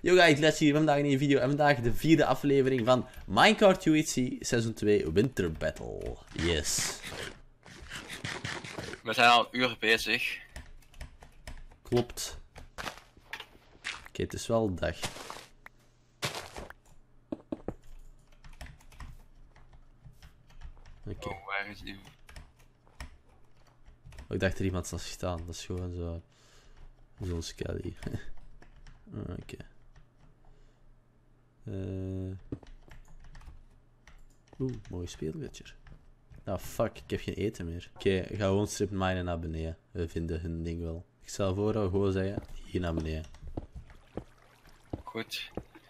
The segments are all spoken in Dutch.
Yo guys, let's hier vandaag een nieuwe video en vandaag de 4e aflevering van Minecraft UHC Seizoen 2 Winter Battle. Yes. We zijn al een uur bezig. Klopt. Oké, het is wel dag. Oké. Oh, waar is die? Ik dacht er iemand zag staan, dat is gewoon zo. Zo'n Skelly. Oké. Mooi speelgoedje. Nou, fuck, ik heb geen eten meer. Oké, ga gewoon strip minen naar beneden. We vinden hun ding wel. Ik zal vooral gewoon zeggen, hier naar beneden. Goed.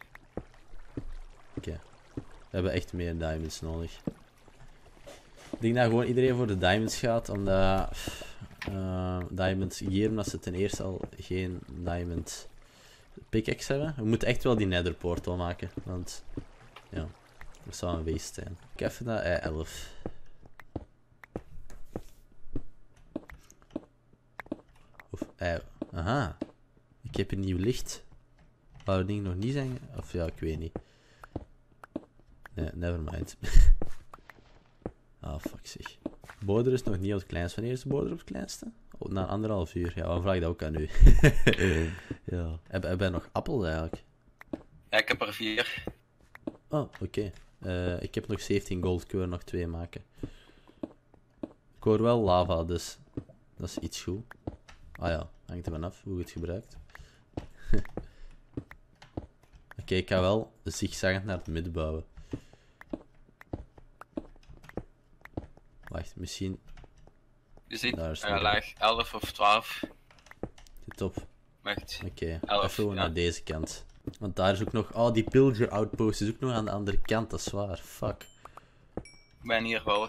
Oké. We hebben echt meer diamonds nodig. Ik denk dat gewoon iedereen voor de diamonds gaat, omdat diamonds hier, omdat ze ten eerste al geen diamond pickaxe hebben. We moeten echt wel die nether portal maken, want ja, dat zou een waste zijn. Ik heb even naar 11. Of aha, ik heb een nieuw licht. Waar het ding nog niet zijn, of ja, ik weet niet. Nee, nevermind. Ah, fuck zeg. Border is nog niet op het kleinste. Wanneer is de border op het kleinste? Oh, na 1,5 uur. Ja, dan vraag ik dat ook aan u. Ja. Heb jij nog appels eigenlijk? Ja, ik heb er 4. Oh, oké. Ik heb nog 17 gold. Ik wil er nog 2 maken. Ik hoor wel lava, dus dat is iets goed. Ah ja, hangt er vanaf hoe je het gebruikt. Oké, ik ga wel zigzaggend naar het midden bouwen. Wacht, misschien... Je ziet Daar laag 11 of 12. Top. Wacht. Oké, 11, even gewoon ja. naar deze kant. Want daar is ook nog... Oh, die pillager outpost is ook nog aan de andere kant, dat is waar. Fuck. Ik ben hier wel.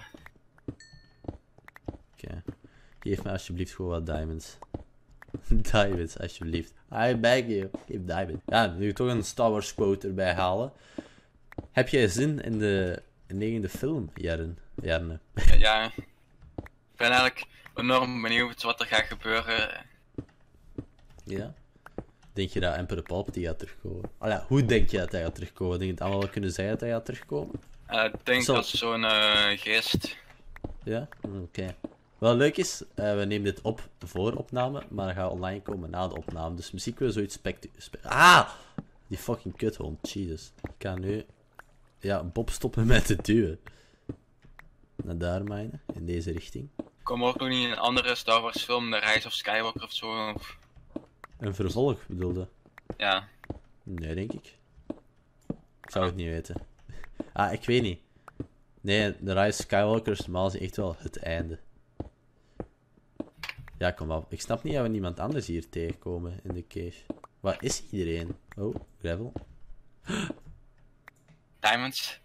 Oké. Geef me alsjeblieft gewoon wat diamonds. Diamonds, alsjeblieft. I beg you. Geef diamonds. Ja, nu toch een Star Wars quote erbij halen. Heb jij zin in de 9e film, Jarne? Ja. Ik ben eigenlijk enorm benieuwd wat er gaat gebeuren. Ja? Denk je dat Emperor Palpatine gaat terugkomen? Ja, hoe denk je dat hij gaat terugkomen? Denk je het allemaal wel kunnen zeggen dat hij gaat terugkomen? Ik denk dat zo'n geest. Ja? Oké. Wat leuk is, we nemen dit op voor opname, maar dat gaat online komen na de opname. Dus misschien kunnen we zoiets die fucking kuthond, Jesus. Ik ga nu... Ja, Bob stoppen met te duwen. Naar daar mijnen, in deze richting. Komen ook nog niet een andere Star Wars film, The Rise of Skywalker of zo? Of... Een vervolg bedoelde? Ja. Nee, denk ik. Ik zou het niet weten. Ik weet niet. Nee, The Rise of Skywalker is normaal gezien echt wel het einde. Ja, kom op. Ik snap niet dat we niemand anders hier tegenkomen in de cave. Waar is iedereen? Oh, gravel. Diamonds.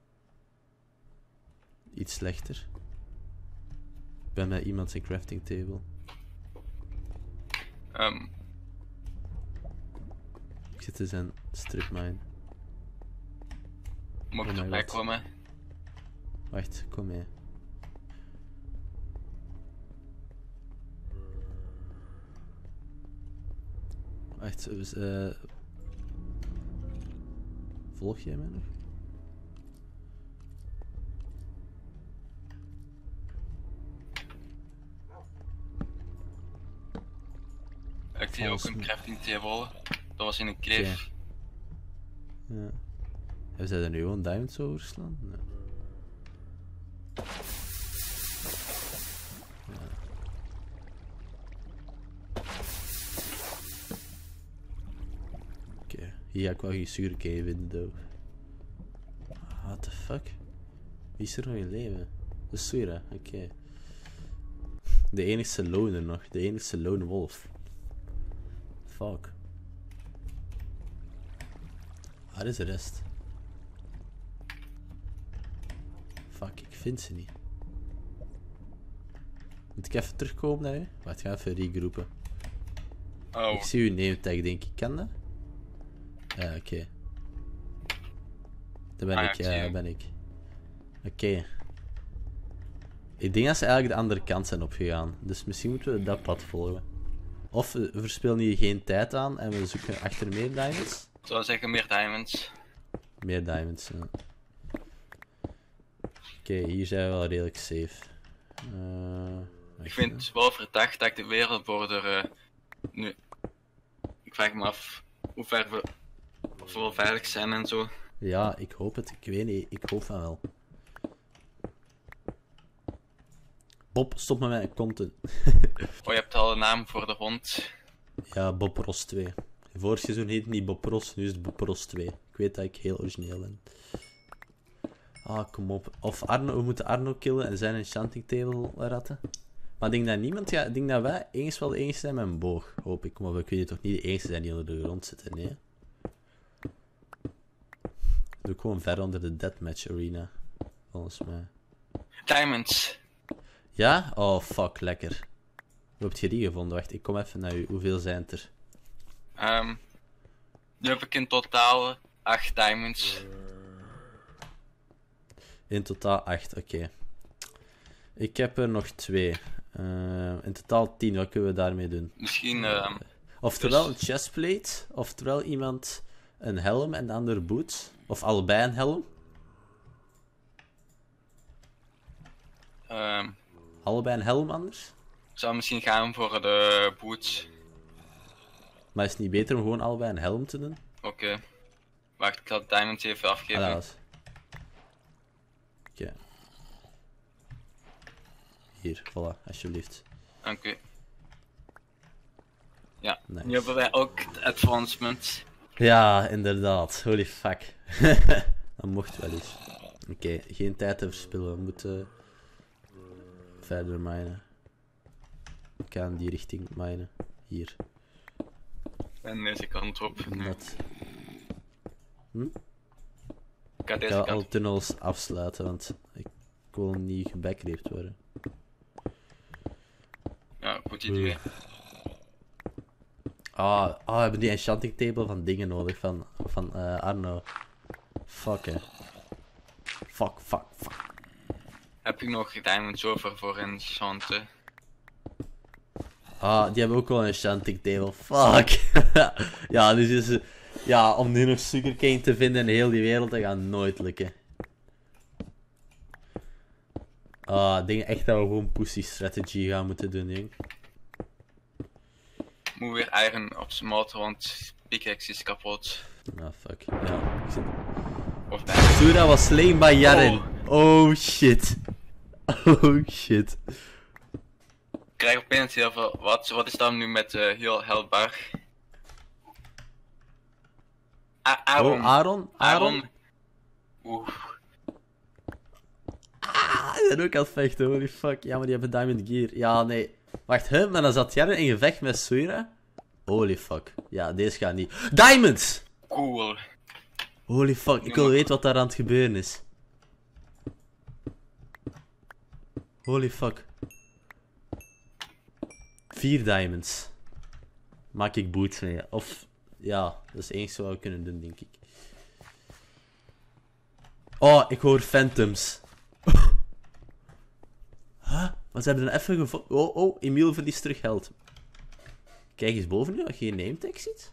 Iets slechter. Ik ben met iemand zijn crafting table. Ik zit in zijn strip mine. Moet ik Oh my erbij God. komen? Wacht, kom mee. Wacht, volg jij mij nog? Ik zie ook een crafting table. Dat was in een cliff. Ja. Hebben zij er nu gewoon diamonds over geslaan? Nee. Oké, hier ga ik wel geen sugarcane vinden, though. What the fuck? Wie is er nog in leven? De Sura, oké. De enigste loner nog, de enigste lone wolf. Fuck. Waar is de rest? Fuck, ik vind ze niet. Moet ik even terugkomen naar je? Wacht, ga even regroepen. Oh. Ik zie uw name tag, denk ik. Kan dat? Ja, oké. Daar ben ik, ja, daar ben ik. Oké. Ik denk dat ze eigenlijk de andere kant zijn opgegaan. Dus misschien moeten we dat pad volgen. Of we verspillen hier geen tijd aan en we zoeken achter meer diamonds. zou zeggen meer diamonds. Meer diamonds, ja. Oké, hier zijn we wel redelijk safe. Ik vind het wel verdacht dat ik de wereldborder nu... Ik vraag me af hoe ver we... Of we wel veilig zijn en zo. Ja, ik hoop het. Ik weet niet. Ik hoop van wel. Bob, stop met mijn content. Oh, je hebt al een naam voor de hond. Ja, Bob Ross 2. Vorig seizoen heet het niet Bob Ross, nu is het Bob Ross 2. Ik weet dat ik heel origineel ben. Ah, kom op. Of Arno, we moeten Arno killen en zijn enchanting table ratten. Maar ik denk dat niemand gaat... Ik denk dat wij eens wel de enige zijn met een boog. Hoop ik. Maar we kunnen toch niet de enige zijn die onder de grond zitten, nee? Doe ik gewoon ver onder de deathmatch arena. Volgens mij. Diamonds. Ja? Oh, fuck. Lekker. Hoe heb je die gevonden? Wacht, ik kom even naar u. Hoeveel zijn het er? Nu heb ik in totaal 8 diamonds. In totaal 8, oké. Ik heb er nog 2. In totaal 10. Wat kunnen we daarmee doen? Misschien... Oftewel een chestplate, oftewel iemand een helm en de ander boots. Of allebei een helm. Allebei een helm anders. Ik zou misschien gaan voor de boots. Maar is het niet beter om gewoon allebei een helm te doen? Oké. Wacht, ik zal de diamonds even afgeven. Ah, dat was. Oké. Hier, voilà, alsjeblieft. Dank u. Ja, Nice. nu hebben wij ook het advancement. Ja, inderdaad. Holy fuck. Dat mocht wel eens. Oké, geen tijd te verspillen. We moeten verder minen. Ik ga in die richting minen. Hier. En deze kant op. Net. Ik ga Ik deze ga kant alle tunnels afsluiten, want ik wil niet gebackreept worden. Ja, goed idee. We hebben die enchanting table van dingen nodig, van Arno. Fuck, hè. Fuck. Heb ik nog diamonds over voor enchanten? Die hebben ook wel een enchanting table. Fuck. Ja, dus is het... Ja, om nu nog sugarcane te vinden in heel die wereld, dat gaat nooit lukken. Ik denk echt dat we gewoon pussy strategy gaan moeten doen, jong. Ik moet weer iron op zijn mat, want pickaxe is kapot. Ah, fuck. Ja, ik zit... Of diamond. Sura was slain by Jaren. Oh shit. Oh shit. Ik krijg opeens heel veel. Wat is dan nu met heel helbar? Aaron. Oh, Aaron? Oeh. Die zijn ook aan het vechten, holy fuck. Ja, maar die hebben diamond gear. Ja, nee. Wacht, maar dan zat Jaren in gevecht met Sura? Holy fuck. Ja, deze gaat niet. Diamonds! Cool. Holy fuck, ik wil weten wat daar aan het gebeuren is. Holy fuck. 4 diamonds. Maak ik boots mee. Of, ja, dat is het enige wat we kunnen doen, denk ik. Oh, ik hoor phantoms. Huh? Maar ze hebben een even gevonden. Oh, Emiel verliest terug geld. Kijk eens boven nu, als je geen nametag ziet.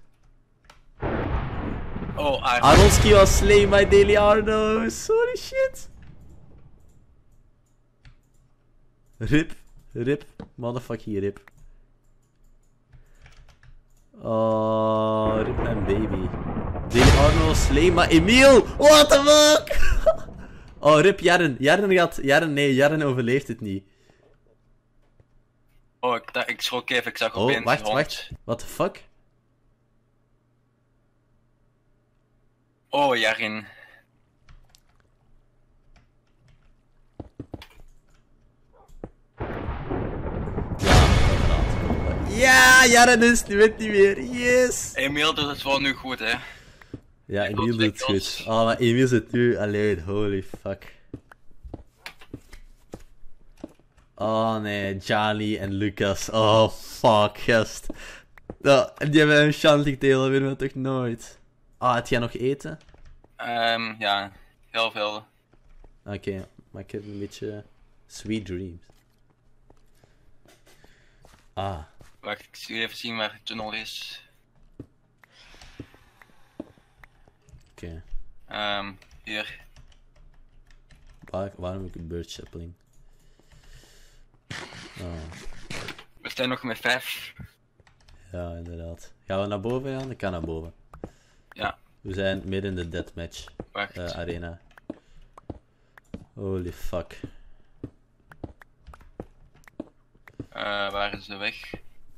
Oh, Aronski was slain by Daily Arnos. Holy shit. Rip. Motherfucking rip. Oh, rip mijn baby. Daily Arnos slain by Emiel. What the fuck? Oh, rip Jaren. Jaren overleeft het niet. Oh, ik schrok even, ik zag opeens Wacht. What the fuck? Oh, Jarin. Ja, Jaren is nu het niet meer. Yes! Emiel doet het wel nu goed, hè? Ja, Emiel doet het goed. Oh, maar Emiel zit nu alleen. Holy fuck. Oh nee, Johnny en Lucas. Oh fuck, gast. Oh, die hebben een enchanting tale, winnen we toch nooit. Heb jij nog eten? Ja, heel veel. Oké, maar ik heb een beetje sweet dreams. Wacht, ik zie even zien waar de tunnel is. Oké. Hier. Waarom heb ik een bird sapling? Oh. We zijn nog met 5. Ja, inderdaad. Gaan we naar boven gaan? Ik kan naar boven. Ja. We zijn midden in de deathmatch Wacht. arena. Holy fuck. Waar is de weg?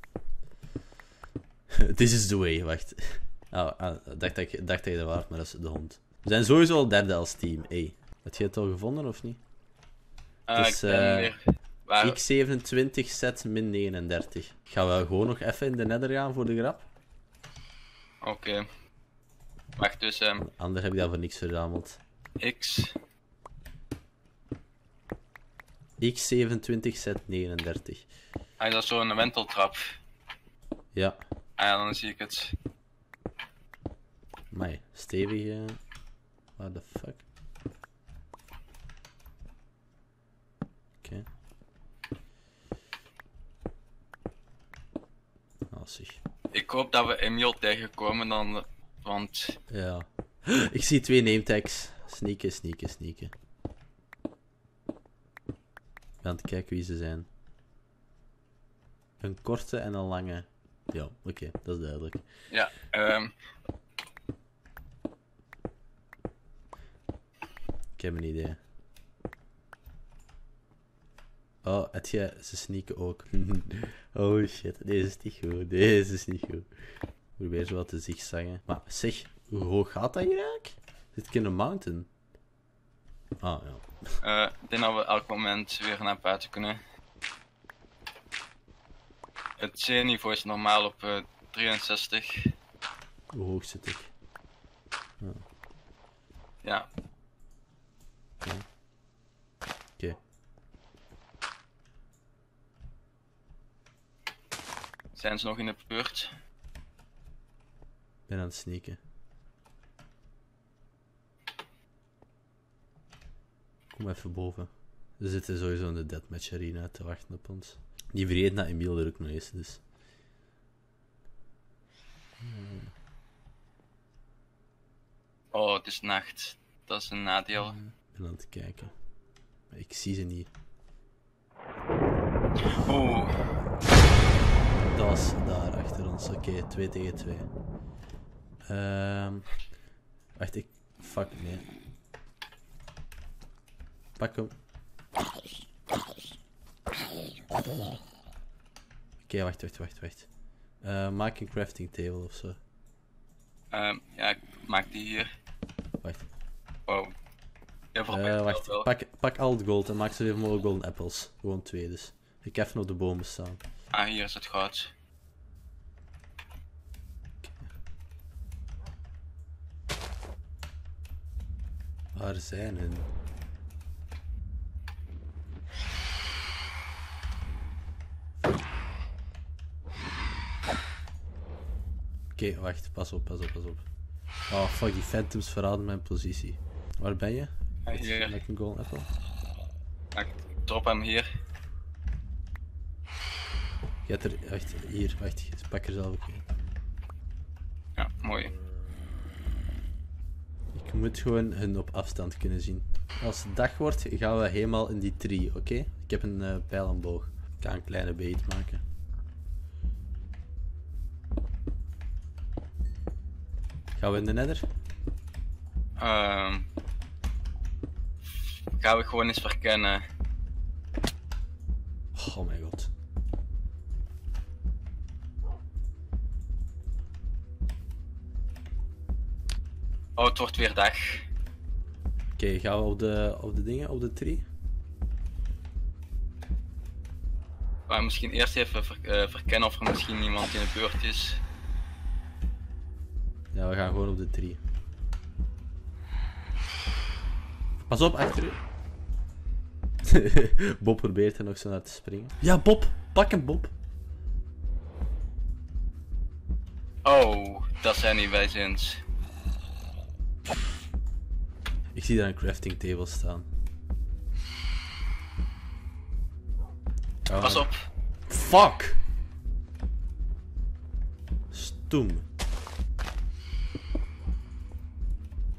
This is the way, wacht. Dacht dat je er waard, maar dat is de hond. We zijn sowieso al derde als team. Hey. Heb je het al gevonden of niet? Het is, Ik ben weer... Waar... X27 set min 39. Gaan we gewoon nog even in de nether gaan voor de grap? Oké. Wacht, dus Anders heb ik dat voor niks verzameld. X... X27 set 39. Ah, dat is zo'n wenteltrap. Ja. Ah ja, dan zie ik het. Amai, stevig. What the fuck? Oké. Zeg. Ik hoop dat we Emiel tegenkomen dan, want... Ja. Ik zie 2 name tags. Sneaken. Ik ben aan het kijken wie ze zijn. Een korte en een lange. Ja, oké, dat is duidelijk. Ja, Ik heb een idee. Oh, ze sneaken ook. Oh shit, deze is niet goed. Probeer zo wat te zigzaggen. Maar zeg, hoe hoog gaat dat hier eigenlijk? Zit ik in een mountain? Ah, ja. ik denk dat we elk moment weer naar buiten kunnen. Het zeeniveau is normaal op 63. Hoe hoog zit ik? Ja. Oké. Zijn ze nog in de buurt? Ik ben aan het sneaken. Kom even boven. We zitten sowieso in de deathmatch arena te wachten op ons. Die vergeet dat Emiel er ook nog is, dus. Oh, het is nacht. Dat is een nadeel. Ik ben aan het kijken. Maar ik zie ze niet. Oeh. Dat was daar achter ons. Oké, 2 tegen 2. Wacht, fuck, nee. Pak hem. Oké, wacht. Maak een crafting table ofzo. Ja, ik maak die hier. Wacht. Wow. Ja, Wacht, pak al het gold en maak zoveel mogelijk golden apples. Gewoon 2 dus. Ik heb even op de bomen staan. Ah, hier is het goud. Waar zijn hun? Oké, wacht, pas op. Oh fuck, die phantoms verraden mijn positie. Waar ben je? Hier. Met een golden apple? Ik drop hem hier. Je hebt er, wacht, pak er zelf ook in. Ja, mooi. Ik moet gewoon hun op afstand kunnen zien. Als het dag wordt, gaan we helemaal in die tree, oké? Ik heb een pijl en boog. Ik kan een kleine bait maken. Gaan we in de nether? Gaan we gewoon eens verkennen. Oh mijn god. Oh, het wordt weer dag. Oké, gaan we op de dingen, op de tree? Maar misschien eerst even verkennen of er misschien iemand in de buurt is. Ja, we gaan gewoon op de tree. Pas op, achter u. Bob probeert er nog zo naar te springen. Ja, Bob! Pak hem, Bob! Oh, dat zijn die wijzins. Ik zie daar een crafting table staan. Pas op. Fuck! Stoem.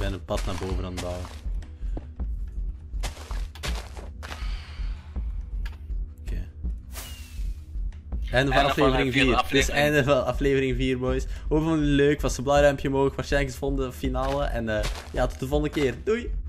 ben een pad naar boven aan het bouwen. Oké. Einde van aflevering 4. Het is einde van aflevering 4, boys. Hoop je het leuk. Was een blauw duimpje omhoog. Waarschijnlijk is het volgende finale. En ja, tot de volgende keer. Doei!